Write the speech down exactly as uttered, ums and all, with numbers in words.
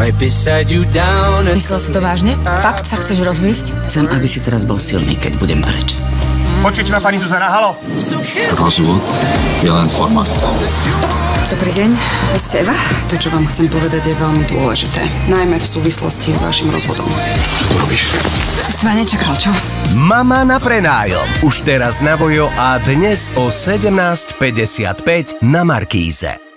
Myslel si to vážne? Fakt sa chceš rozviesť? Chcem, aby si teraz bol silný, keď budem preč. Počujete ma, pani Zuzana, halo? Rozvod je len forma. Dobrý deň, vy ste Eva? To, čo vám chcem povedať, je veľmi dôležité. Najmä v súvislosti s vašim rozvodom. Čo tu robíš? To si ma nečakal, čo? Mama na prenájom. Už teraz na Vojo a dnes o sedemnásť päťdesiatpäť na Markíze.